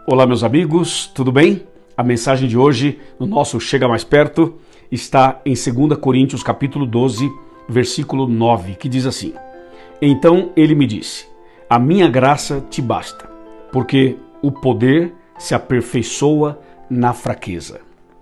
Olá, meus amigos, tudo bem? A mensagem de hoje, no nosso Chega Mais Perto, está em 2 Coríntios capítulo 12, versículo 9, que diz assim: Então ele me disse, a minha graça te basta, porque o poder se aperfeiçoa na fraqueza.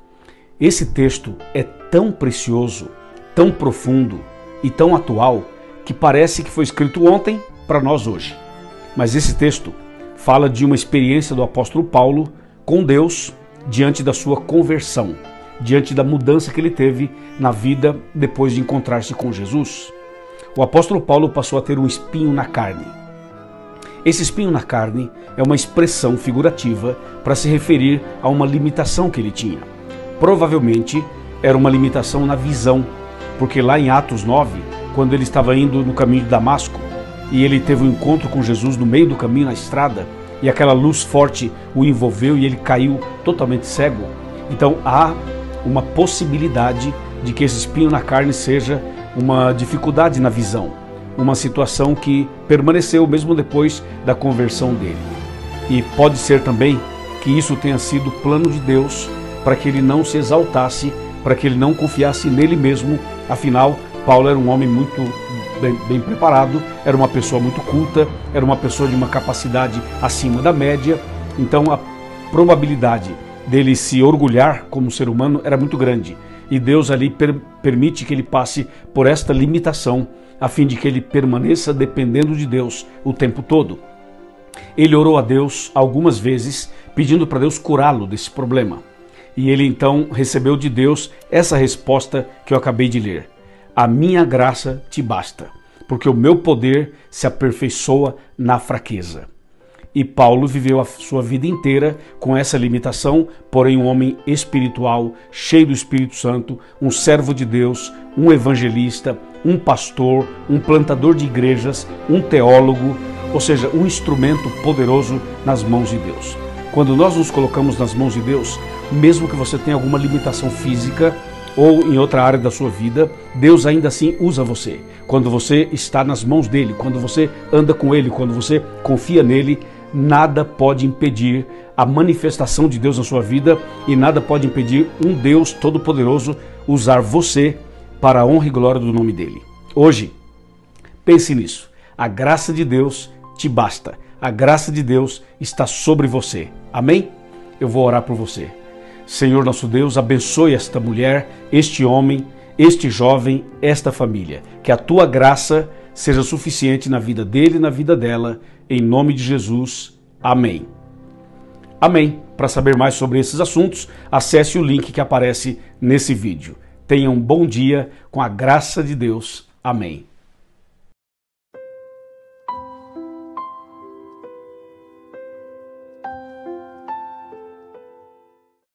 Esse texto é tão precioso, tão profundo e tão atual, que parece que foi escrito ontem para nós hoje. Mas esse texto fala de uma experiência do apóstolo Paulo com Deus diante da sua conversão, diante da mudança que ele teve na vida depois de encontrar-se com Jesus. O apóstolo Paulo passou a ter um espinho na carne. Esse espinho na carne é uma expressão figurativa para se referir a uma limitação que ele tinha. Provavelmente era uma limitação na visão, porque lá em Atos 9, quando ele estava indo no caminho de Damasco, e ele teve um encontro com Jesus no meio do caminho, na estrada, e aquela luz forte o envolveu e ele caiu totalmente cego. Então há uma possibilidade de que esse espinho na carne seja uma dificuldade na visão, uma situação que permaneceu mesmo depois da conversão dele. E pode ser também que isso tenha sido plano de Deus para que ele não se exaltasse, para que ele não confiasse nele mesmo. Afinal, Paulo era um homem muito bem preparado, era uma pessoa muito culta, era uma pessoa de uma capacidade acima da média, então a probabilidade dele se orgulhar como ser humano era muito grande, e Deus ali permite que ele passe por esta limitação, a fim de que ele permaneça dependendo de Deus o tempo todo. Ele orou a Deus algumas vezes, pedindo para Deus curá-lo desse problema, e ele então recebeu de Deus essa resposta que eu acabei de ler: a minha graça te basta, porque o meu poder se aperfeiçoa na fraqueza. E Paulo viveu a sua vida inteira com essa limitação, porém um homem espiritual, cheio do Espírito Santo, um servo de Deus, um evangelista, um pastor, um plantador de igrejas, um teólogo, ou seja, um instrumento poderoso nas mãos de Deus. Quando nós nos colocamos nas mãos de Deus, mesmo que você tenha alguma limitação física, ou em outra área da sua vida, Deus ainda assim usa você. Quando você está nas mãos dele, quando você anda com ele, quando você confia nele, nada pode impedir a manifestação de Deus na sua vida e nada pode impedir um Deus todo-poderoso usar você para a honra e glória do nome dele. Hoje, pense nisso. A graça de Deus te basta. A graça de Deus está sobre você. Amém? Eu vou orar por você. Senhor nosso Deus, abençoe esta mulher, este homem, este jovem, esta família. Que a tua graça seja suficiente na vida dele e na vida dela, em nome de Jesus. Amém. Amém. Para saber mais sobre esses assuntos, acesse o link que aparece nesse vídeo. Tenha um bom dia com a graça de Deus. Amém.